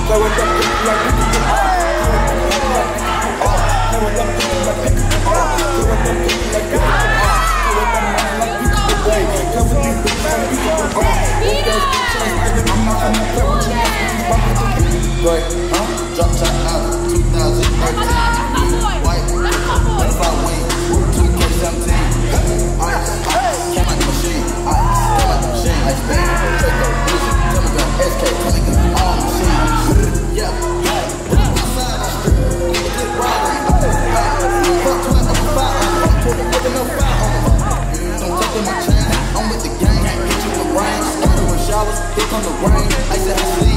Drop top out 2013. White, that's my wing. 2K17. Ice, came out the machine. Ice, came out the machine. Ice, bang, Draco, music, Telegram, SK, Telegram, all machine. Yeah, outside the street, get riding. Fuck 12 up 5 on them. Putting no fire on them. Don't take my chain. I'm with the gang. Hit you with rain. Scatter with showers. Here come the rain. Ice, I sleep.